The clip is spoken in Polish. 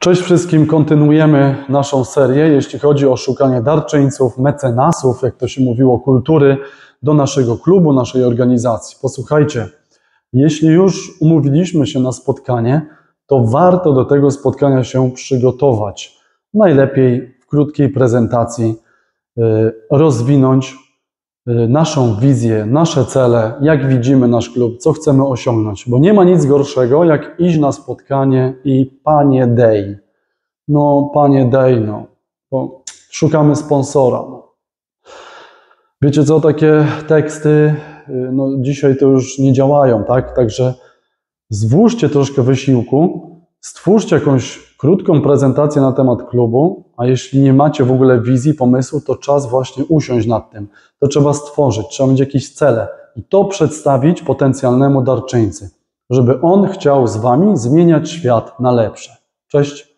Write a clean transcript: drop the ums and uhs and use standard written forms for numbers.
Cześć wszystkim, kontynuujemy naszą serię, jeśli chodzi o szukanie darczyńców, mecenasów, jak to się mówiło, kultury do naszego klubu, naszej organizacji. Posłuchajcie, jeśli już umówiliśmy się na spotkanie, to warto do tego spotkania się przygotować. Najlepiej w krótkiej prezentacji rozwinąć naszą wizję, nasze cele, jak widzimy nasz klub, co chcemy osiągnąć. Bo nie ma nic gorszego, jak iść na spotkanie i panie dej. No, panie dej, no. Bo szukamy sponsora. No. Wiecie co, takie teksty no, dzisiaj to już nie działają, tak? Także zwłóżcie troszkę wysiłku, stwórzcie jakąś krótką prezentację na temat klubu, a jeśli nie macie w ogóle wizji, pomysłu, to czas właśnie usiąść nad tym. To trzeba stworzyć, trzeba mieć jakieś cele i to przedstawić potencjalnemu darczyńcy, żeby on chciał z wami zmieniać świat na lepsze. Cześć!